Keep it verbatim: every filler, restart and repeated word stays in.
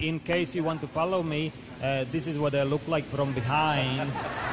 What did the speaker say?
in case you want to follow me, uh, this is what I look like from behind.